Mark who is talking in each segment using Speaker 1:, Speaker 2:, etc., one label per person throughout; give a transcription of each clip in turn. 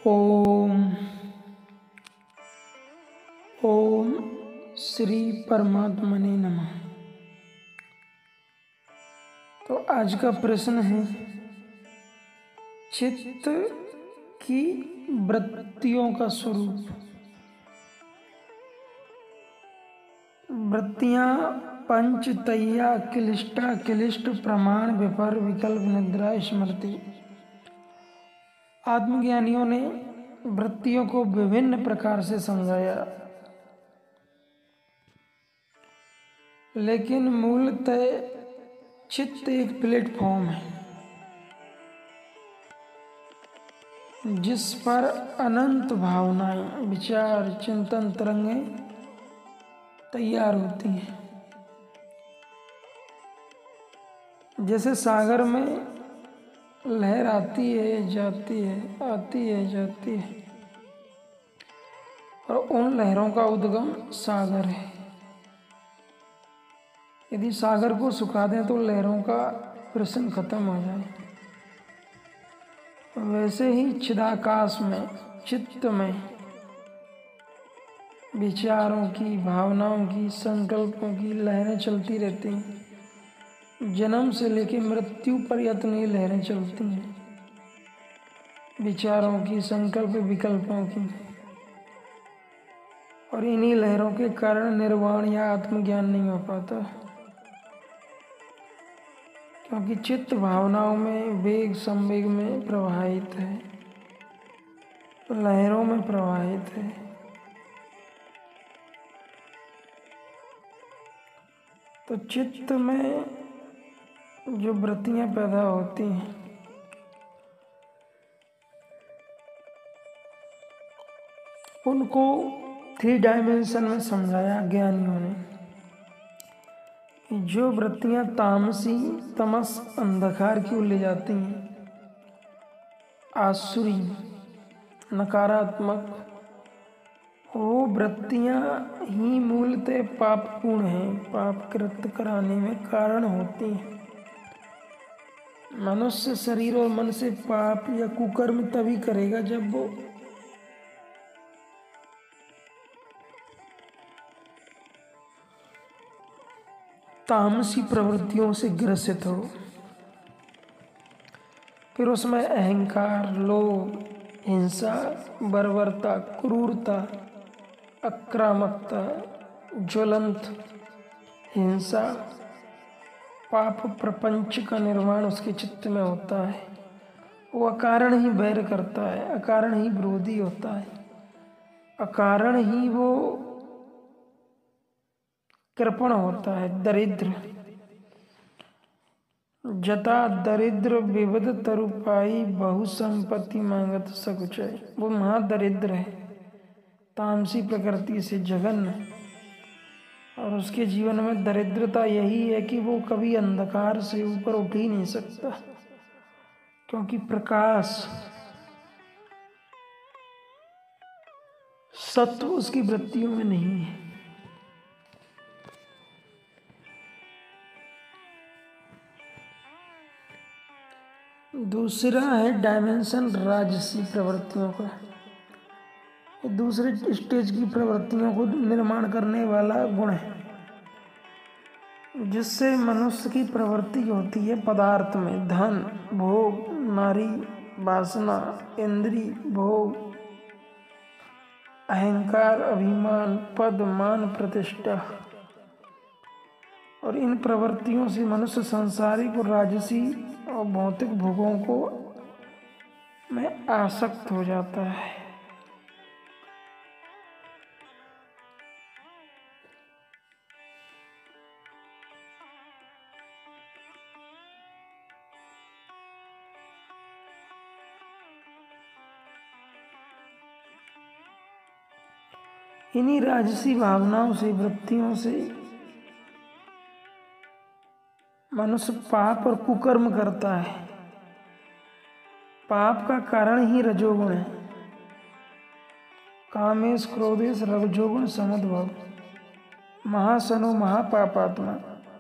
Speaker 1: ओम ओम श्री परमात्मने नमः। तो आज का प्रश्न है, चित्त की वृत्तियों का स्वरूप। वृत्तियां पंच तैया क्लिष्टा क्लिष्ट प्रमाण विपर विकल्प निद्रा स्मृति। आत्मज्ञानियों ने वृत्तियों को विभिन्न प्रकार से समझाया, लेकिन मूलतः चित्त एक प्लेटफॉर्म है जिस पर अनंत भावनाएं, विचार, चिंतन तरंगें तैयार होती हैं। जैसे सागर में लहर आती है, जाती है, आती है, जाती है, और उन लहरों का उद्गम सागर है। यदि सागर को सुखा दें तो लहरों का प्रश्न खत्म हो जाए। वैसे ही चिदाकाश में, चित्त में विचारों की, भावनाओं की, संकल्पों की लहरें चलती रहती हैं। जन्म से लेकर मृत्यु पर्यंत ये लहरें चलती हैं, विचारों की, संकल्प विकल्पों की। और इन्हीं लहरों के कारण निर्वाण या आत्मज्ञान नहीं हो पाता, क्योंकि चित्त भावनाओं में, वेग संवेग में प्रवाहित है, लहरों में प्रवाहित है। तो चित्त में जो वृत्तियां पैदा होती हैं, उनको 3 डायमेंशन में समझाया ज्ञानियों ने। जो वृत्तियां तामसी, तमस, अंधकार की ओर ले जाती हैं, आसुरी, नकारात्मक, वो वृत्तियां ही मूलतः पापपूर्ण हैं, पाप कृत्य कराने में कारण होती हैं। मनुष्य शरीर और मन से पाप या कुकर्म तभी करेगा जब वो तामसी प्रवृत्तियों से ग्रसित हो। फिर उसमें अहंकार, लोभ, हिंसा, बर्बरता, क्रूरता, आक्रामकता, ज्वलंत हिंसा, पाप प्रपंच का निर्माण उसके चित्त में होता है। वो अकारण ही वैर करता है, अकारण ही विरोधी होता है, अकारण ही वो कृपण होता है, दरिद्र। जता दरिद्र विविध तरुपाई, बहु संपत्ति मांगत सकुचाई। वो महादरिद्र है, तामसी प्रकृति से जघन्य, और उसके जीवन में दरिद्रता यही है कि वो कभी अंधकार से ऊपर उठ ही नहीं सकता, क्योंकि प्रकाश, सत्व उसकी वृत्तियों में नहीं है। दूसरा है डायमेंशन राजसी प्रवृत्तियों का। दूसरे स्टेज की प्रवृत्तियों को निर्माण करने वाला गुण है, जिससे मनुष्य की प्रवृत्ति होती है पदार्थ में, धन, भोग, नारी, वासना, इंद्री, भोग, अहंकार, अभिमान, पद, मान, प्रतिष्ठा। और इन प्रवृत्तियों से मनुष्य सांसारिक और राजसी और भौतिक भोगों को में आसक्त हो जाता है। इन्हीं राजसी भावनाओं से, वृत्तियों से मनुष्य पाप और कुकर्म करता है। पाप का कारण ही रजोगुण है, कामेश, क्रोधेश, रजोगुण समुद्भव, महासनो महापापात्मा।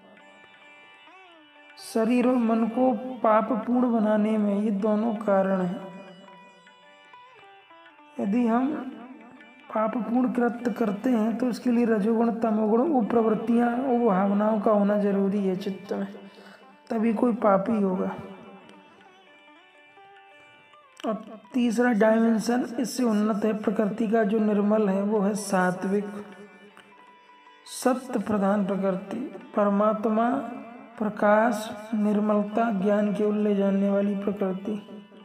Speaker 1: शरीर और मन को पापपूर्ण बनाने में ये दोनों कारण हैं। यदि हम पापपूर्ण कृत्य करते हैं तो उसके लिए रजोगुण तमोगुण वो प्रवृत्तियाँ वो भावनाओं का होना जरूरी है चित्त में, तभी कोई पापी होगा। और तीसरा डायमेंशन इससे उन्नत है प्रकृति का, जो निर्मल है वो है सात्विक सत्य प्रधान प्रकृति। परमात्मा प्रकाश निर्मलता ज्ञान की ओर ले जाने वाली प्रकृति।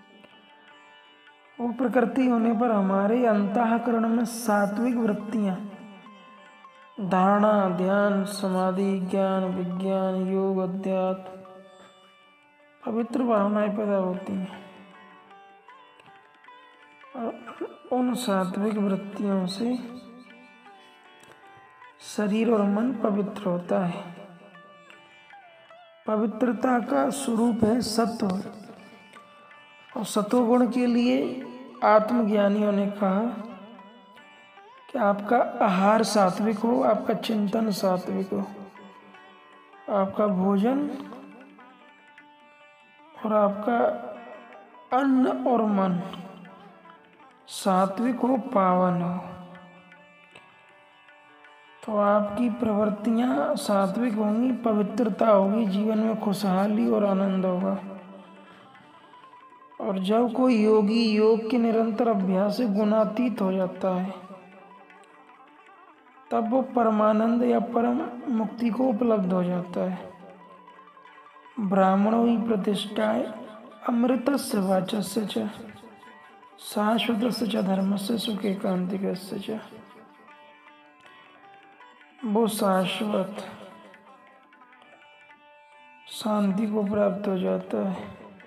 Speaker 1: वो प्रकृति होने पर हमारे अंतःकरण में सात्विक वृत्तियाँ धारणा ध्यान समाधि ज्ञान विज्ञान योग अध्यात्म पवित्र भावनाएं पैदा होती हैं। और उन सात्विक वृत्तियों से शरीर और मन पवित्र होता है। पवित्रता का स्वरूप है सत्व, और सत्वगुण के लिए आत्मज्ञानियों ने कहा कि आपका आहार सात्विक हो, आपका चिंतन सात्विक हो, आपका भोजन और आपका अन्न और मन सात्विक हो, पावन हो, तो आपकी प्रवृत्तियां सात्विक होंगी, पवित्रता होगी, जीवन में खुशहाली और आनंद होगा। और जब कोई योगी योग के निरंतर अभ्यास से गुणातीत हो जाता है, तब वो परमानंद या परम मुक्ति को उपलब्ध हो जाता है। ब्राह्मणों ही प्रतिष्ठाए अमृतस्य वाचस्य च शाश्वतस्य च धर्मस्य सुख एकांतिकस्य च। वो शाश्वत शांति को प्राप्त हो जाता है,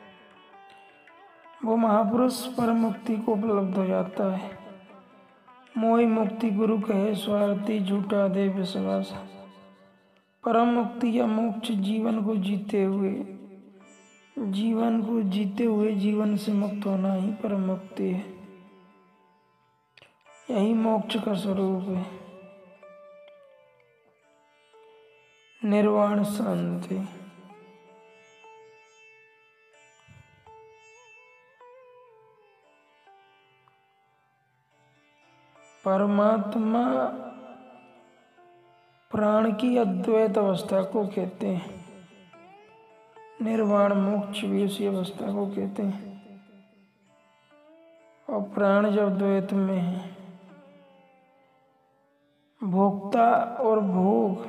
Speaker 1: वो महापुरुष परम मुक्ति को उपलब्ध हो जाता है। मोहि मुक्ति गुरु कहे स्वार्थी झूठा दे विश्वास। परम मुक्ति या मोक्ष जीवन को जीते हुए जीवन से मुक्त होना ही परम मुक्ति है। यही मोक्ष का स्वरूप है, निर्वाण शांति। परमात्मा प्राण की अद्वैत अवस्था को कहते हैं, निर्वाण मोक्ष भी उसी अवस्था को कहते हैं। और प्राण जब द्वैत में है, भोक्ता और भोग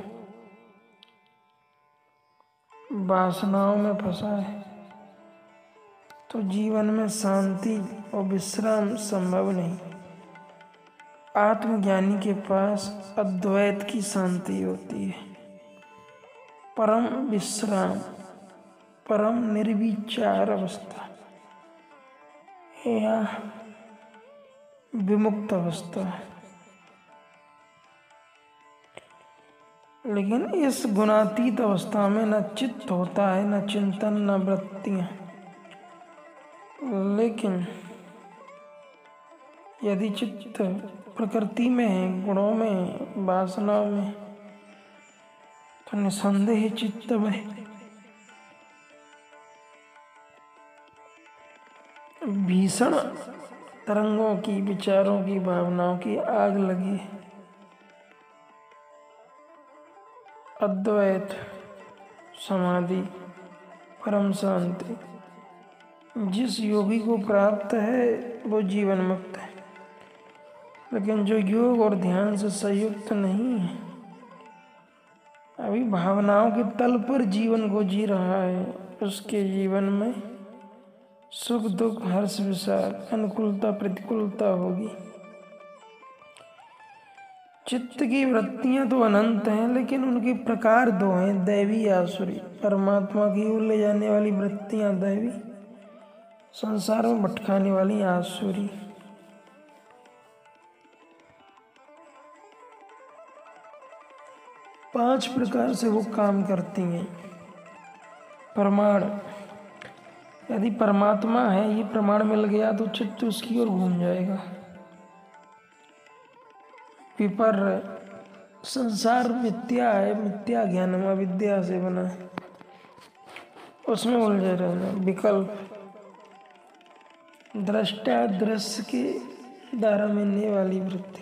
Speaker 1: वासनाओं में फंसा है, तो जीवन में शांति और विश्राम संभव नहीं। आत्मज्ञानी के पास अद्वैत की शांति होती है, परम विश्राम, परम निर्विचार अवस्था या विमुक्त अवस्था। लेकिन इस गुणातीत अवस्था में न चित्त होता है, न चिंतन, न वृत्तियां। लेकिन यदि चित्त प्रकृति में है, गुणों में, वासनाओं में, तो निसंदेह चित्त में भीषण तरंगों की, विचारों की, भावनाओं की आग लगी है। अद्वैत समाधि परम शांति जिस योगी को प्राप्त है वो जीवन मुक्त है। लेकिन जो योग और ध्यान से संयुक्त नहीं है, अभी भावनाओं के तल पर जीवन को जी रहा है, उसके जीवन में सुख दुख हर्ष विषाद अनुकूलता प्रतिकूलता होगी। चित्त की वृत्तियां तो अनंत हैं, लेकिन उनके प्रकार दो हैं, दैवी या आसुरी। परमात्मा की ओर ले जाने वाली वृत्तियां दैवी, संसार में भटकाने वाली आसुरी। पांच प्रकार से वो काम करती हैं। प्रमाण, यदि परमात्मा है ये प्रमाण मिल गया तो चित्त उसकी ओर घूम जाएगा। विपर्य, संसार मिथ्या है, मिथ्या ज्ञान अविद्या से बना है, उसमें उलझे रहना। विकल्प, दृष्टा दृश्य के धारा मिलने वाली वृत्ति।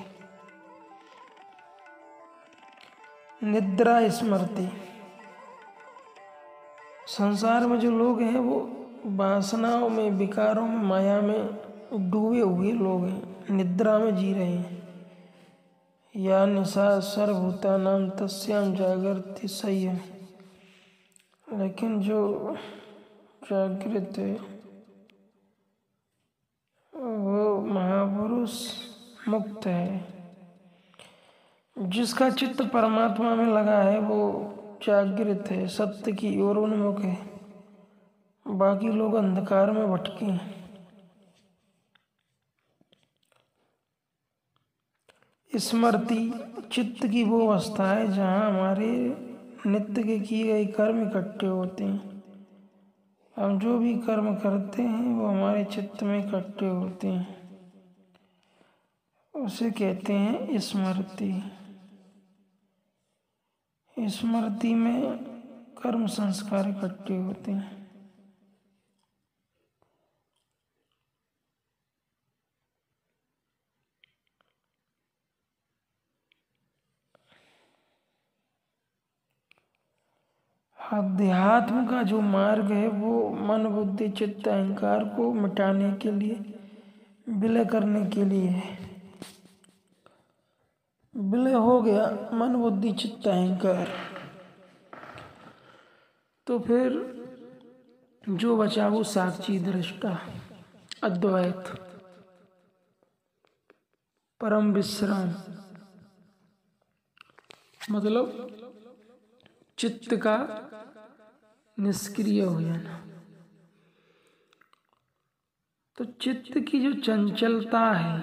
Speaker 1: निद्रा स्मृति। संसार में जो लोग हैं वो वासनाओं में, विकारों में, माया में डूबे हुए लोग हैं, निद्रा में जी रहे हैं। या निशा सर्वभूतानां तस्यां जागर्ति संयम। लेकिन जो जागृत है वो महापुरुष मुक्त है। जिसका चित्त परमात्मा में लगा है वो जागृत है, सत्य की ओर उन्मुख है। बाकी लोग अंधकार में भटके हैं। स्मृति चित्त की वो अवस्था है जहाँ हमारे नित्य के किए गए कर्म इकट्ठे होते हैं। हम जो भी कर्म करते हैं वो हमारे चित्त में इकट्ठे होते हैं, उसे कहते हैं स्मृति। स्मृति में कर्म संस्कार इकट्ठे होते हैं। अध्यात्म का जो मार्ग है वो मन, बुद्धि, चित्त, अहंकार को मिटाने के लिए, विलय करने के लिए है। विलय हो गया मन, बुद्धि, चित्त, अहंकार, तो फिर जो बचा वो साक्षी, दृष्टा, अद्वैत, परम विश्राम। मतलब चित्त का निष्क्रिय हो जाना। तो चित्त की जो चंचलता है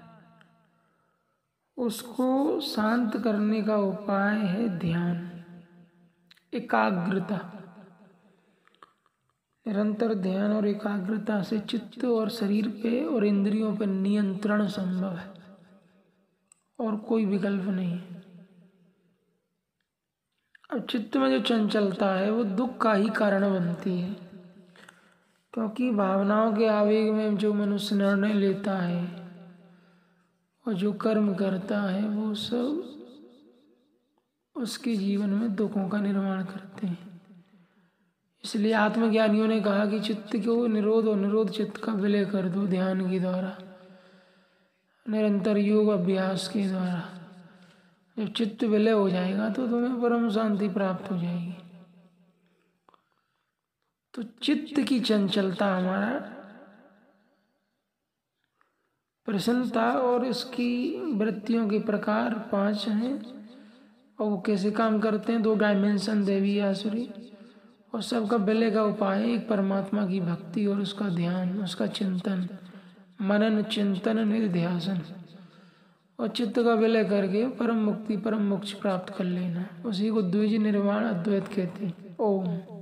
Speaker 1: उसको शांत करने का उपाय है ध्यान, एकाग्रता। निरंतर ध्यान और एकाग्रता से चित्त और शरीर पे और इंद्रियों पे नियंत्रण संभव है और कोई विकल्प नहीं है। अब चित्त में जो चंचलता है वो दुख का ही कारण बनती है, क्योंकि भावनाओं के आवेग में जो मनुष्य निर्णय लेता है और जो कर्म करता है वो सब उसके जीवन में दुखों का निर्माण करते हैं। इसलिए आत्मज्ञानियों ने कहा कि चित्त को निरोध और निरोध चित्त का विलय कर दो ध्यान के द्वारा, निरंतर योग अभ्यास के द्वारा। जब चित्त विलय हो जाएगा तो तुम्हें परम शांति प्राप्त हो जाएगी। तो चित्त की चंचलता हमारा प्रसन्नता, और इसकी वृत्तियों के प्रकार 5 हैं और वो कैसे काम करते हैं, 2 डायमेंशन, दैवी आसुरी। और सबका विलय का उपाय है एक परमात्मा की भक्ति और उसका ध्यान, उसका चिंतन, मनन, चिंतन, निध्यासन, और चित्त का विलय करके परम मुक्ति, परम मोक्ष प्राप्त कर लेना। उसी को द्विज निर्वाण अद्वैत कहते हैं। ओम।